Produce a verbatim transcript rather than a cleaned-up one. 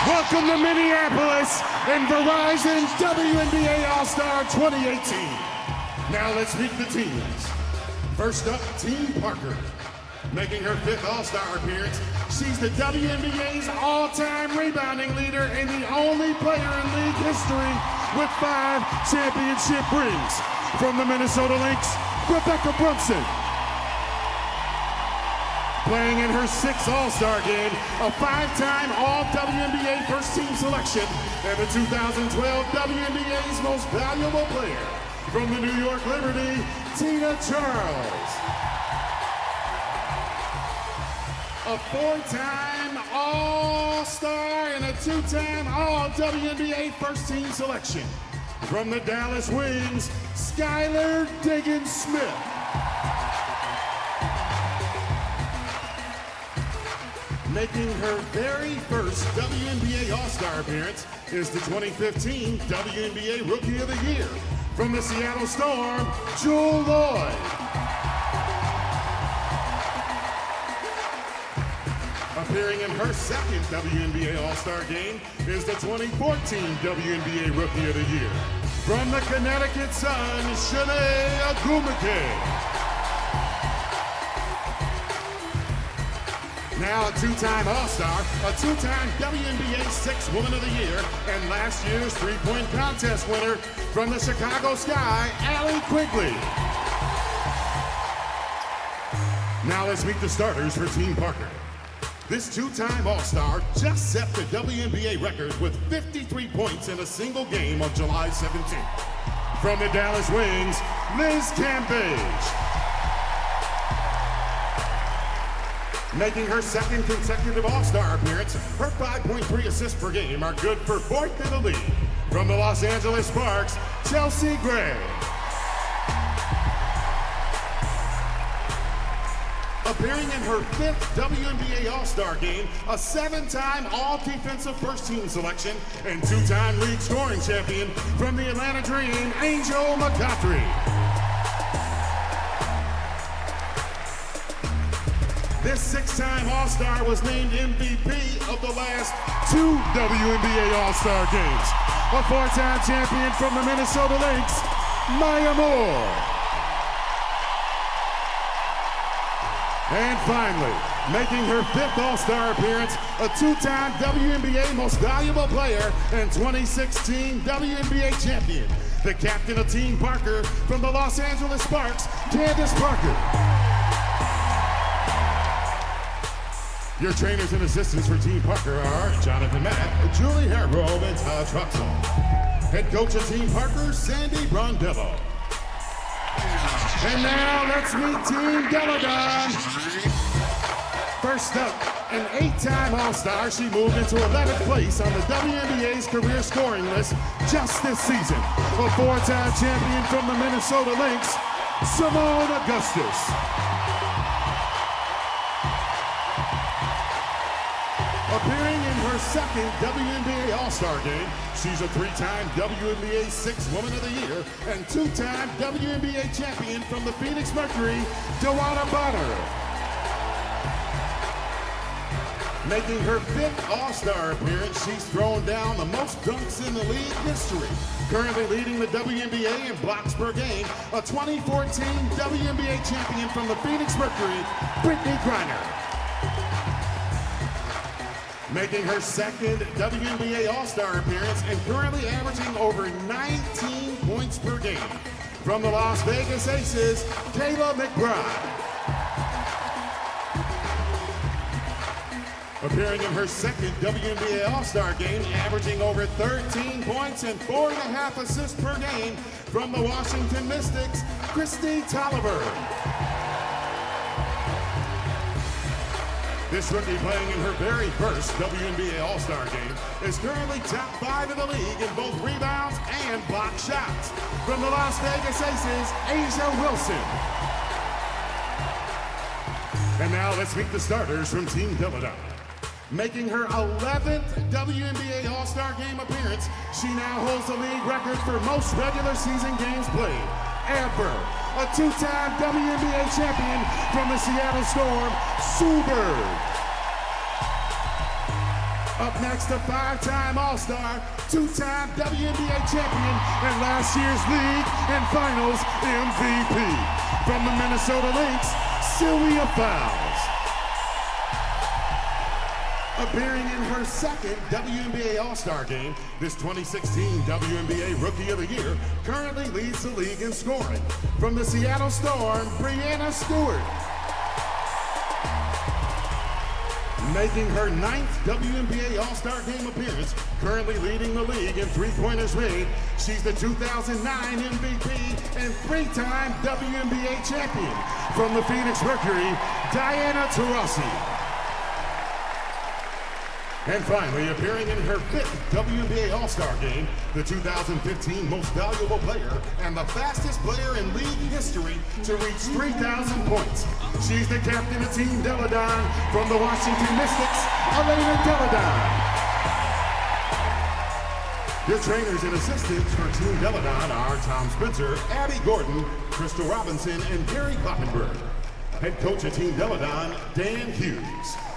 Welcome to Minneapolis and Verizon W N B A All-Star twenty eighteen. Now let's meet the teams. First up, Team Parker. Making her fifth All-Star appearance, she's the W N B A's all-time rebounding leader and the only player in league history with five championship rings. From the Minnesota Lynx, Rebecca Brunson. Playing in her sixth All-Star game, a five-time All-W N B A first-team selection and the two thousand twelve W N B A's most valuable player. From the New York Liberty, Tina Charles. A four-time All-Star and a two-time All-W N B A first-team selection. From the Dallas Wings, Skylar Diggins-Smith. Making her very first W N B A All-Star appearance is the twenty fifteen W N B A Rookie of the Year. From the Seattle Storm, Jewell Loyd. Appearing in her second W N B A All-Star game is the twenty fourteen W N B A Rookie of the Year. From the Connecticut Sun, Chiney Ogwumike. Now a two-time All-Star, a two-time W N B A Sixth Woman of the Year, and last year's three-point contest winner from the Chicago Sky, Allie Quigley. Now let's meet the starters for Team Parker. This two-time All-Star just set the W N B A record with fifty-three points in a single game on July seventeenth. From the Dallas Wings, Liz Cambage. Making her second consecutive All-Star appearance, her five point three assists per game are good for fourth in the league. From the Los Angeles Sparks, Chelsea Gray. Appearing in her fifth W N B A All-Star game, a seven-time All-Defensive First-Team selection, and two-time league scoring champion from the Atlanta Dream, Angel McCoughtry. This six-time All-Star was named M V P of the last two W N B A All-Star games. A four-time champion from the Minnesota Lynx, Maya Moore. And finally, making her fifth All-Star appearance, a two-time W N B A Most Valuable Player and twenty sixteen W N B A champion, the captain of Team Parker from the Los Angeles Sparks, Candace Parker. Your trainers and assistants for Team Parker are Jonathan Mack, Julie Hargrove, and Todd Truxell. Head coach of Team Parker, Sandy Brondello. And now let's meet Team Deladon. First up, an eight-time All-Star, she moved into eleventh place on the W N B A's career scoring list just this season. A four-time champion from the Minnesota Lynx, Seimone Augustus. Appearing in her second W N B A All-Star game, she's a three-time W N B A Sixth Woman of the Year and two-time W N B A champion from the Phoenix Mercury, DeWanna Bonner. Making her fifth All-Star appearance, she's thrown down the most dunks in the league history. Currently leading the W N B A in blocks per game, a twenty fourteen W N B A champion from the Phoenix Mercury, Brittney Griner. Making her second W N B A All-Star appearance and currently averaging over nineteen points per game. From the Las Vegas Aces, Kayla McBride. Appearing in her second W N B A All-Star game, averaging over thirteen points and four and a half assists per game. From the Washington Mystics, Kristi Toliver. This rookie playing in her very first W N B A All-Star game is currently top five in the league in both rebounds and block shots. From the Las Vegas Aces, A'ja Wilson. And now let's meet the starters from Team Deladon. Making her eleventh W N B A All-Star game appearance, she now holds the league record for most regular season games played. Amber, a two-time W N B A champion from the Seattle Storm, Sue Bird. Up next, a five-time All-Star, two-time W N B A champion, and last year's league and finals M V P. From the Minnesota Lynx, Sylvia Fowles. Appearing in her second W N B A All-Star game, this twenty sixteen W N B A Rookie of the Year currently leads the league in scoring. From the Seattle Storm, Breanna Stewart. Making her ninth W N B A All-Star Game appearance, currently leading the league in three-pointers made. She's the two thousand nine M V P and three-time W N B A champion. From the Phoenix Mercury, Diana Taurasi. And finally, appearing in her fifth W N B A All-Star Game, the two thousand fifteen Most Valuable Player and the fastest player in league history to reach three thousand points. She's the captain of Team Deladon from the Washington Mystics, Elena Deladon. Your trainers and assistants for Team Deladon are Tom Spencer, Abby Gordon, Crystal Robinson, and Gary Kloppenberg. Head coach of Team Deladon, Dan Hughes.